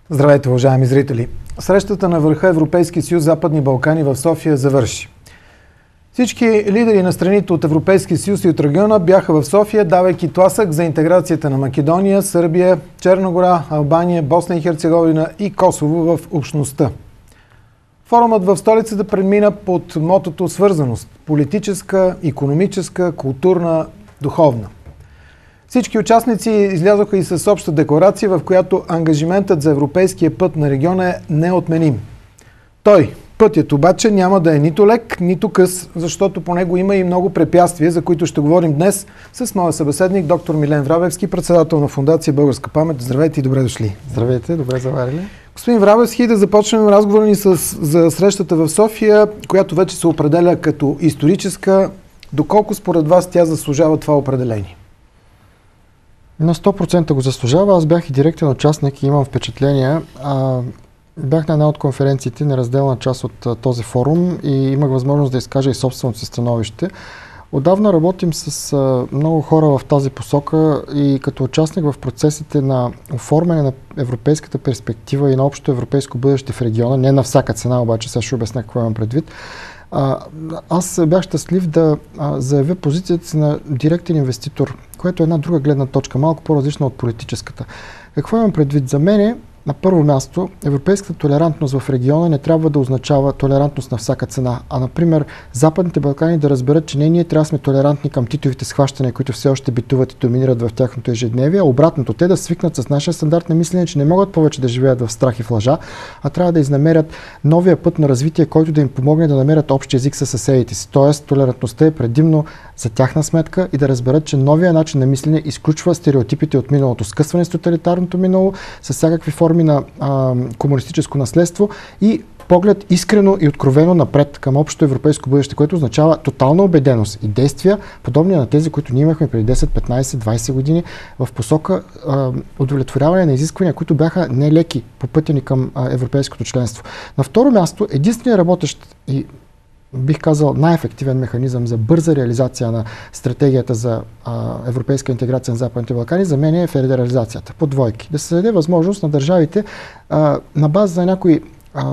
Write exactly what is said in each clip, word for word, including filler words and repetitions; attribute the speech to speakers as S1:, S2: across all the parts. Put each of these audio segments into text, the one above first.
S1: Здравейте, уважаеми зрители! Срещата на върха Европейски съюз Западни Балкани в София завърши. Всички лидери на страните от Европейския съюз и от региона бяха в София, давайки тласък за интеграцията на Македония, Сърбия, Черна гора, Албания, Босна и Херцеговина и Косово в общността. Форумът в столицата премина под мотото свързаност – политическа, икономическа, културна, духовна. Всички участници излязоха и с обща декларация, в която ангажиментът за европейския път на региона е неотменим. Той, пътят обаче, няма да е нито лек, нито къс, защото по него има и много препятствия, за които ще говорим днес с моя събеседник, доктор Милен Врабевски, председател на Фондация Българска памет. Здравейте и добре дошли.
S2: Здравейте, добре заварили.
S1: Господин Врабевски, да започнем разговора ни с, за срещата в София, която вече се определя като историческа. Доколко според вас тя заслужава това определение?
S2: На сто процента го заслужава. Аз бях и директен участник и имам впечатление. А, бях на една от конференциите, неразделна част от а, този форум и имах възможност да изкажа и собственото си становище. Отдавна работим с а, много хора в тази посока и като участник в процесите на оформяне на европейската перспектива и на общо европейско бъдеще в региона, не на всяка цена, обаче сега ще обясня какво имам предвид. А, аз бях щастлив да а, заявя позицията си на директен инвеститор, което е една друга гледна точка, малко по-различна от политическата. Какво имам предвид? За мен, на първо място, европейската толерантност в региона не трябва да означава толерантност на всяка цена. А, например, Западните Балкани да разберат, че не ние трябва да сме толерантни към титовите схващания, които все още битуват и доминират в тяхното ежедневие, а обратното, те да свикнат с нашия стандарт на мислене, че не могат повече да живеят в страх и в лъжа, а трябва да изнамерят новия път на развитие, който да им помогне да намерят общ език със съседите си. Тоест, толерантността е предимно за тяхна сметка и да разберат, че новия начин на мислене изключва стереотипите от миналото, скъсване с тоталитарното минало, с всякакви форми на а, комунистическо наследство и поглед искрено и откровено напред към общото европейско бъдеще, което означава тотална убеденост и действия, подобни на тези, които ние имахме преди десет, петнайсет, двайсет години в посока а, удовлетворяване на изисквания, които бяха нелеки по пътя ни към а, европейското членство. На второ място, единственият работещ и бих казал най-ефективен механизъм за бърза реализация на стратегията за а, европейска интеграция на Западните Балкани за мен е федерализацията по двойки. Да се даде възможност на държавите а, на база на някои а,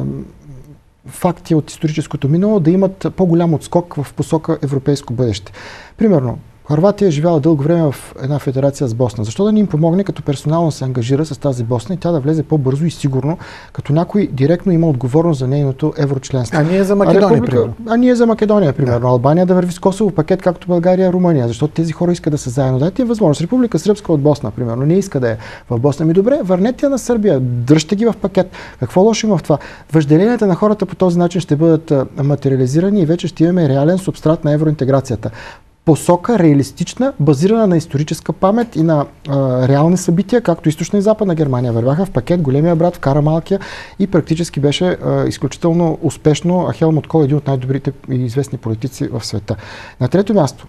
S2: факти от историческото минало да имат по-голям отскок в посока европейско бъдеще. Примерно, Хърватия е живяла дълго време в една федерация с Босна. Защо да ни им помогне, като персонално се ангажира с тази Босна и тя да влезе по-бързо и сигурно, като някой директно има отговорност за нейното еврочленство?
S1: А ние за Македония, а, примерно.
S2: А ние за Македония, примерно. Да. Албания да върви с Косово пакет, както България и Румъния, защото тези хора искат да са заедно. Дайте им възможност. Република Сръбска от Босна, примерно, не иска да е в Босна. Ми добре, върнете я на Сърбия, дръжте ги в пакет. Какво лошо има в това? Въжделенията на хората по този начин ще бъдат материализирани и вече ще имаме реален субстрат на евроинтеграцията. Посока реалистична, базирана на историческа памет и на а, реални събития, както източна и западна Германия. Вървяха в пакет, големия брат вкара малкия и практически беше а, изключително успешно. Хелмут Кол е един от най-добрите и известни политици в света. На трето място,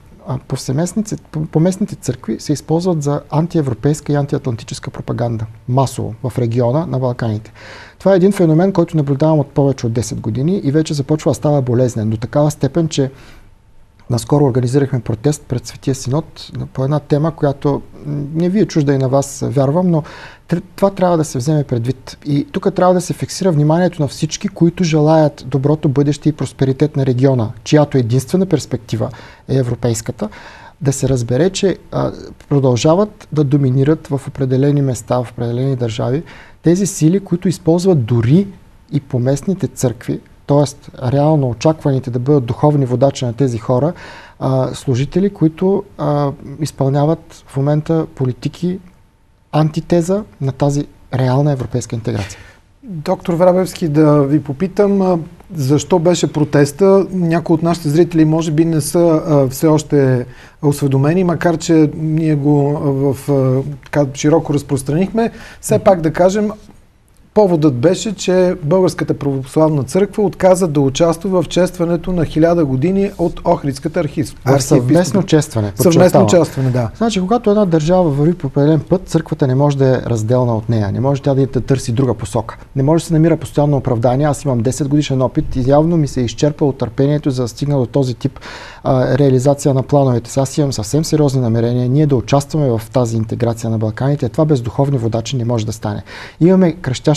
S2: поместните църкви се използват за антиевропейска и антиатлантическа пропаганда. Масово в региона на Балканите. Това е един феномен, който наблюдавам от повече от десет години и вече започва да става болезнен до такава степен, че наскоро организирахме протест пред Светия Синод по една тема, която не ви е чужда и на вас, вярвам, но това трябва да се вземе предвид. И тук трябва да се фиксира вниманието на всички, които желаят доброто бъдеще и просперитет на региона, чиято единствена перспектива е европейската, да се разбере, че а, продължават да доминират в определени места, в определени държави, тези сили, които използват дори и поместните църкви, т.е. реално очакваните да бъдат духовни водачи на тези хора, а, служители, които а, изпълняват в момента политики антитеза на тази реална европейска интеграция.
S1: Доктор Врабевски, да ви попитам защо беше протеста. Някои от нашите зрители може би не са а, все още осведомени, макар че ние го в, а, така, широко разпространихме. Все пак да кажем, поводът беше, че Българската православна църква отказа да участва в честването на хиляда години от Охридската архиепископия.
S2: Съвместно честване.
S1: Съвместно честване, да.
S2: Значи, когато една държава върви по определен път, църквата не може да е разделна от нея. Не може тя да, да търси друга посока. Не може да се намира постоянно оправдание. Аз имам десет годишен опит и явно ми се е изчерпало търпението, за да стигна до този тип а, реализация на плановете. Сега аз имам съвсем сериозни намерения ние да участваме в тази интеграция на Балканите. Това без духовни водачи не може да стане. Имаме кръщяща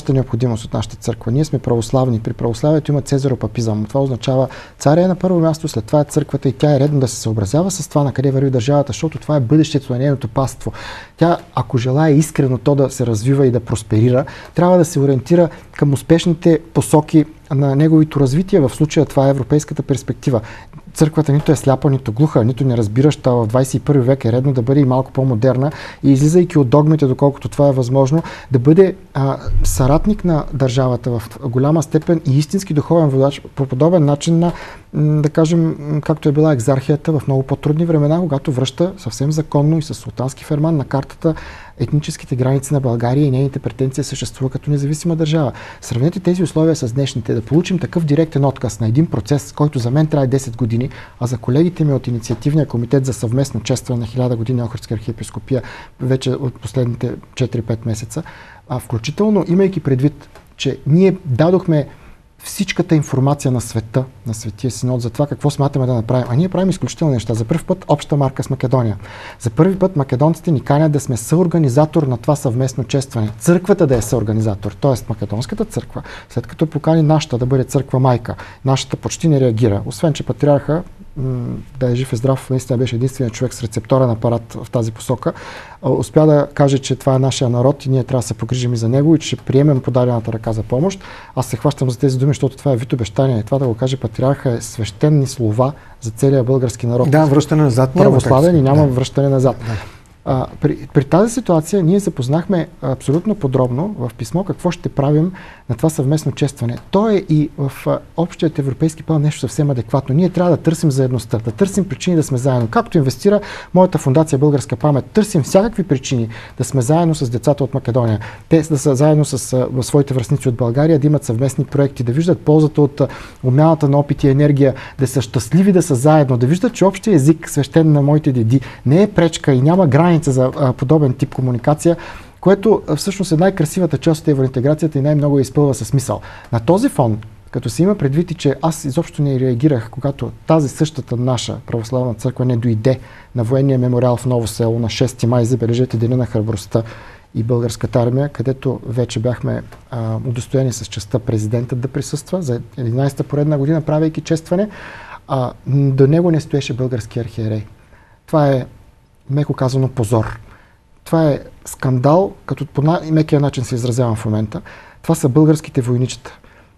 S2: нашата необходимост от нашата църква. Ние сме православни. При православието има цезаропапизъм. Това означава царя е на първо място, след това е църквата и тя е редно да се съобразява с това на къде върви държавата, защото това е бъдещето на нейното паство. Тя, ако желая искрено то да се развива и да просперира, трябва да се ориентира към успешните посоки на неговото развитие. В случая това е европейската перспектива. Църквата нито е сляпа, нито глуха, нито не разбираща. В двадесет и първи век е редно да бъде и малко по-модерна и излизайки от догмите, доколкото това е възможно, да бъде а, съратник на държавата в голяма степен и истински духовен водач по подобен начин на, да кажем, както е била екзархията в много по-трудни времена, когато връща съвсем законно и с султански ферман на картата етническите граници на България и нейните претенции съществува като независима държава. Сравнете тези условия с днешните. Да получим такъв директен отказ на един процес, който за мен трябва десет години, а за колегите ми от Инициативния комитет за съвместно честване на хиляда години Охридска архиепископия вече от последните четири-пет месеца, а включително имайки предвид, че ние дадохме всичката информация на света, на Светия Синод за това какво смятаме да направим. А ние правим изключителни неща. За първи път обща марка с Македония. За първи път македонците ни канят да сме съорганизатор на това съвместно честване. Църквата да е съорганизатор, т.е. македонската църква, след като покани нашата да бъде църква майка, нашата почти не реагира. Освен, че патриарха, да е жив и здрав, наистина беше единственият човек с рецепторен апарат в тази посока, успя да каже, че това е нашия народ и ние трябва да се погрижим и за него и че ще приемем подадената ръка за помощ. Аз се хващам за тези думи, защото това е вид обещание. Това да го каже патриарха е свещени слова за целия български народ.
S1: Да, връщане назад няма.
S2: Православен и няма
S1: да.
S2: връщане назад. Да. А, при, при тази ситуация ние запознахме абсолютно подробно в писмо какво ще правим на това съвместно честване. То е и в а, общият европейски план нещо съвсем адекватно. Ние трябва да търсим заедността, да търсим причини да сме заедно. Както инвестира моята фундация Българска памет, търсим всякакви причини да сме заедно с децата от Македония. Те да са заедно с а, своите връстници от България, да имат съвместни проекти, да виждат ползата от а, умяната на опит и енергия, да са щастливи да са заедно, да виждат, че общия език, свещен на моите деди, не е пречка и няма граница за а, подобен тип комуникация, което а, всъщност е най-красивата част от евроинтеграцията и най-много я изпълва със смисъл. На този фон, като се има предвид и че аз изобщо не реагирах, когато тази същата наша православна църква не дойде на военния мемориал в Ново село на шести май, забележете Деня на храбростта и Българската армия, където вече бяхме а, удостоени с честта президентът да присъства за единадесета поредна година, правейки честване, а, до него не стоеше български архиерей. Това е меко казано позор. Това е скандал, като по най-мекия начин се изразявам в момента. Това са българските войничета.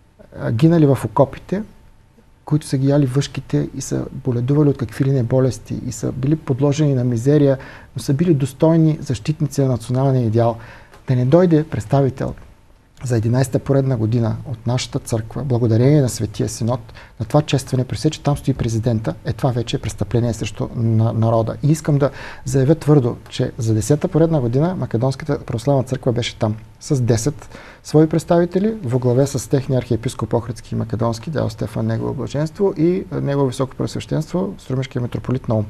S2: Гинали в окопите, които са ги яли въшките и са боледували от какви ли не болести и са били подложени на мизерия, но са били достойни защитници на националния идеал. Да не дойде представител за единадесета поредна година от нашата църква, благодарение на Светия Синод, на това честване, при все, че там стои президента, е това вече е престъпление срещу на, народа. И искам да заявя твърдо, че за десета поредна година Македонската православна църква беше там с десет свои представители, во главе с техния архиепископ Охридски и Македонски, дядо Стефан, негово блаженство и негово високо пресвещенство, Струмишкия митрополит Наум.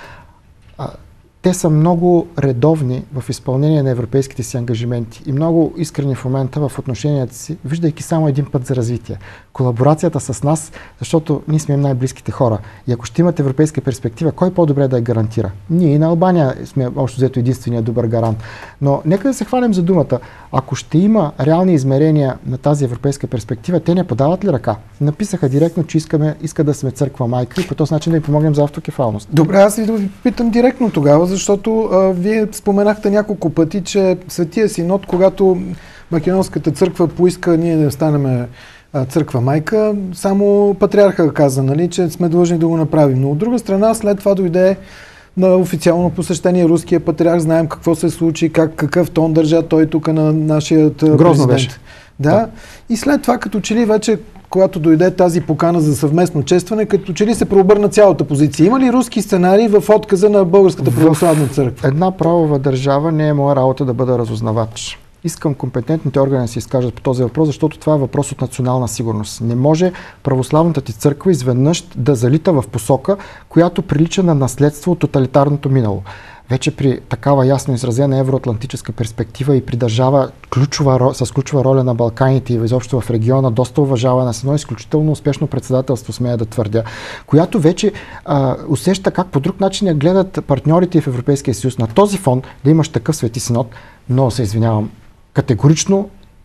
S2: Те са много редовни в изпълнение на европейските си ангажименти и много искрени в момента в отношенията си, виждайки само един път за развитие. Колаборацията с нас, защото ние сме най-близките хора. И ако ще имат европейска перспектива, кой по-добре да я гарантира? Ние и на Албания сме общо взето единствения добър гарант. Но нека да се хванем за думата. Ако ще има реални измерения на тази европейска перспектива, те не подават ли ръка? Написаха директно, че искаме, иска да сме църква майка и по този начин да им помогнем за автокефалност.
S1: Добре, аз ви да ви питам директно тогава, защото а, вие споменахте няколко пъти, че Светия Синод, когато Македонската църква поиска ние да станем а, църква майка, само патриарха каза, нали, че сме длъжни да го направим. Но от друга страна, след това дойде на официално посещение руския патриарх, знаем какво се случи, как, какъв тон държа той тук на нашия президент.
S2: Беше.
S1: Да. да. И след това, като че ли вече, когато дойде тази покана за съвместно честване, като че ли се преобърна цялата позиция. Има ли руски сценарии в отказа на Българската православна църква?
S2: Една правова държава не е моя работа да бъда разузнавач. Искам компетентните органи да се изкажат по този въпрос, защото това е въпрос от национална сигурност. Не може православната ти църква изведнъж да залита в посока, която прилича на наследство от тоталитарното минало. Вече при такава ясно изразена евроатлантическа перспектива и при държава ключова, с ключова роля на Балканите и изобщо в региона, доста уважавана с едно изключително успешно председателство, смея да твърдя, която вече а, усеща как по друг начин я гледат партньорите в Европейския съюз. На този фон да имаш такъв Свети Синод, но се извинявам, категорично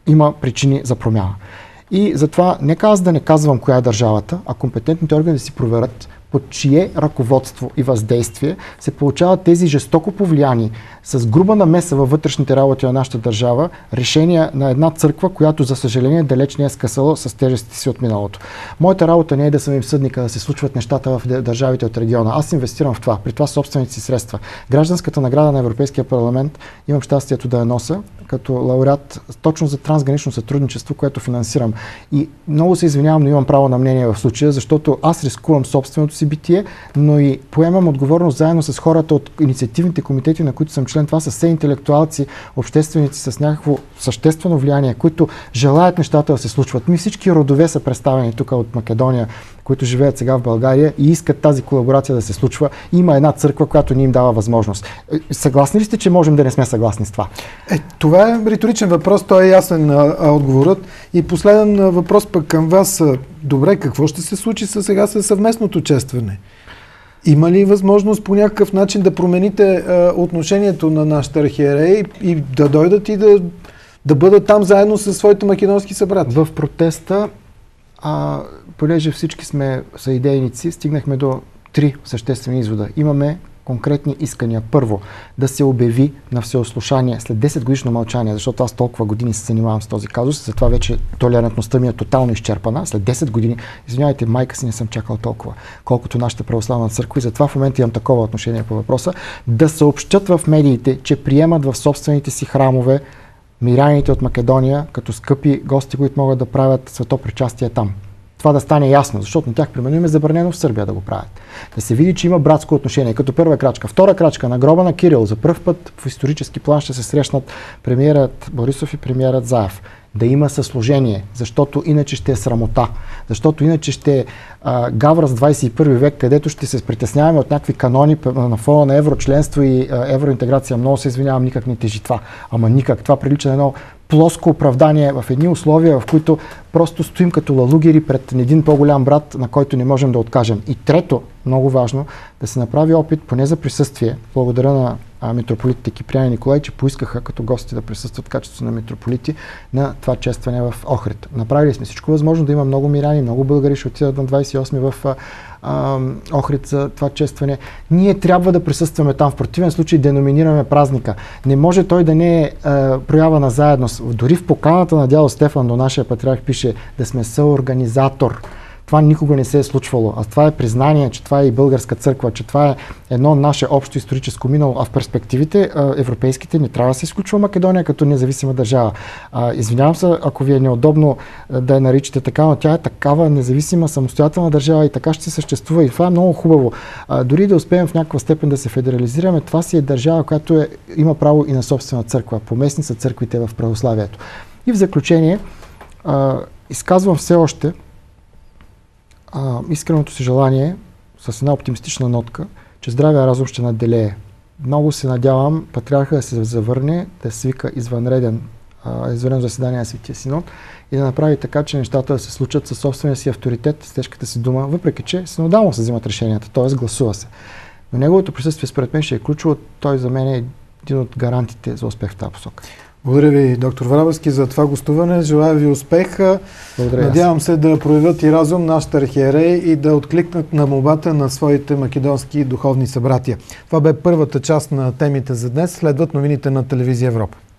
S2: има причини за промяна. И затова нека аз да не казвам коя е държавата, а компетентните органи да си проверят под чие ръководство и въздействие се получават тези жестоко повлияни с груба намеса във вътрешните работи на нашата държава решения на една църква, която за съжаление далеч не е скъсала с тежестите си от миналото. Моята работа не е да съм им съдника, да се случват нещата в държавите от региона. Аз инвестирам в това, при това собствените си средства. Гражданската награда на Европейския парламент имам щастието да я нося като лауреат точно за трансгранично сътрудничество, което финансирам. И много се извинявам, но имам право на мнение в случая, защото аз рискувам собственото си битие, но и поемам отговорност заедно с хората от инициативните комитети, на които съм член. Това са все интелектуалци, общественици с някакво съществено влияние, които желаят нещата да се случват. Ми всички родове са представени тук от Македония, които живеят сега в България и искат тази колаборация да се случва. Има една църква, която ни им дава възможност. Съгласни ли сте, че можем да не сме съгласни с това?
S1: Е, това е риторичен въпрос, той е ясен а, а, отговорът. И последен а, въпрос пък към вас. Добре, какво ще се случи сега със съвместното честване? Има ли възможност по някакъв начин да промените а, отношението на нашите архиереи и да дойдат и да, да бъдат там заедно с своите македонски събрати?
S2: В протеста, а, понеже всички сме съидейници, стигнахме до три съществени извода. Имаме конкретни искания. Първо, да се обяви на всеослушание след десет годишно мълчание, защото аз толкова години се занимавам с този казус, затова вече толерантността ми е тотално изчерпана. След десет години, извинявайте, майка си не съм чакал толкова, колкото нашата православна църква и затова в момента имам такова отношение по въпроса, да съобщат в медиите, че приемат в собствените си храмове миряните от Македония като скъпи гости, които могат да правят светопричастие там. Това да стане ясно, защото на тях, примерно, им е забранено в Сърбия да го правят. Да се види, че има братско отношение, като първа крачка. Втора крачка, на гроба на Кирил, за пръв път в исторически план ще се срещнат премиерът Борисов и премиерът Заев. Да има съслужение, защото иначе ще е срамота. Защото иначе ще е а, гавра с двадесет и първи век, където ще се притесняваме от някакви канони на фона на еврочленство и а, евроинтеграция. Много се извинявам, никак не тежи това. Ама никак. Това прилича на едно плоско оправдание в едни условия, в които просто стоим като лалугери пред един по-голям брат, на който не можем да откажем. И трето, много важно, да се направи опит, поне за присъствие, благодаря на а, митрополитите Киприян и Николай, че поискаха като гости да присъстват в качеството на митрополити на това честване в Охрид. Направили сме всичко възможно да има много миряни, много българи ще отидат на двадесет и осми в а, а, Охрид за това честване. Ние трябва да присъстваме там. В противен случай деноминираме празника. Не може той да не е а, проява на заедност. Дори в поканата на дядо Стефан до нашия патриарх пише да сме съорганизатор. Това никога не се е случвало. А това е признание, че това е и българска църква, че това е едно наше общо историческо минало. А в перспективите европейските не трябва да се изключва Македония като независима държава. А, извинявам се, ако ви е неудобно да я наричате така, но тя е такава независима, самостоятелна държава и така ще съществува. И това е много хубаво. А, дори да успеем в някаква степен да се федерализираме, това си е държава, която е, има право и на собствена църква. Поместни са църквите в православието. И в заключение, а, изказвам все още А, искреното си желание, с една оптимистична нотка, че здравия разум ще наделее. Много се надявам патриарха да се завърне, да свика извънреден, а, извънредно заседание на Светия Синод и да направи така, че нещата да се случат със собствения си авторитет, с тежката си дума, въпреки че синодално се взимат решенията, т.е. гласува се. Но неговото присъствие според мен ще е ключово, той за мен е един от гарантите за успех в тази посока.
S1: Благодаря ви, доктор Врабевски, за това гостуване. Желая ви успех.
S2: Благодаря.
S1: Надявам се да проявят и разум нашите архиереи и да откликнат на молбата на своите македонски духовни събратия. Това бе първата част на темите за днес. Следват новините на телевизия Европа.